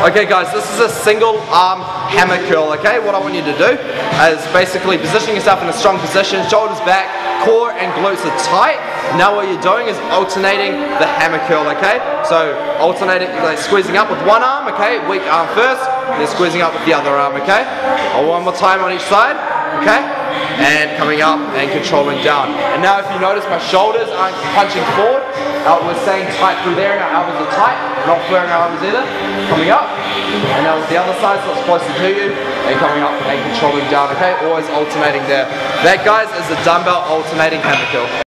Okay guys, this is a single arm hammer curl, okay? What I want you to do is basically position yourself in a strong position, shoulders back, core and glutes are tight. Now what you're doing is alternating the hammer curl, okay? So alternating, like squeezing up with one arm, okay? Weak arm first, then squeezing up with the other arm, okay? One more time on each side, okay? And coming up and controlling down. And now if you notice my shoulders aren't punching forward, we're staying tight through there and our elbows are tight, not flaring our arms either. Coming up, and now with the other side so it's closer to you, and coming up and controlling down, okay? Always alternating there. That guys is a dumbbell alternating hammer curl.